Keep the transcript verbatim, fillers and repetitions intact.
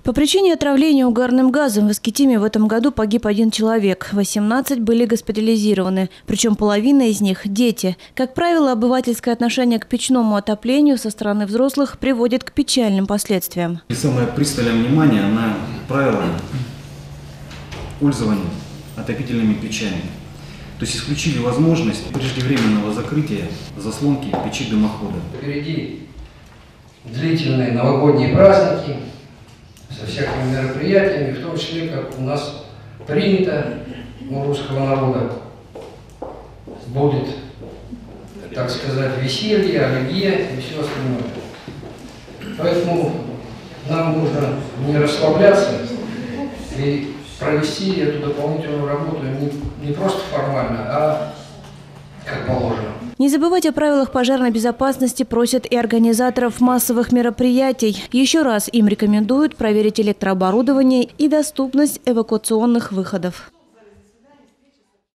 По причине отравления угарным газом в Искитиме в этом году погиб один человек. восемнадцать были госпитализированы. Причем половина из них – дети. Как правило, обывательское отношение к печному отоплению со стороны взрослых приводит к печальным последствиям. И самое пристальное внимание на правила пользования отопительными печами. То есть исключили возможность преждевременного закрытия заслонки печи дымохода. Впереди длительные новогодние праздники со всякими мероприятиями, в том числе, как у нас принято у русского народа, будет, так сказать, веселье, аллегия и все остальное. Поэтому нам нужно не расслабляться и провести эту дополнительную работу не, не просто формально, а как положено. Не забывать о правилах пожарной безопасности просят и организаторов массовых мероприятий. Еще раз им рекомендуют проверить электрооборудование и доступность эвакуационных выходов.